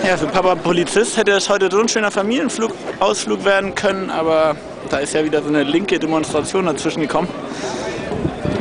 Ja, für Papa Polizist hätte es heute so ein schöner Familienausflug werden können, aber da ist ja wieder so eine linke Demonstration dazwischen gekommen.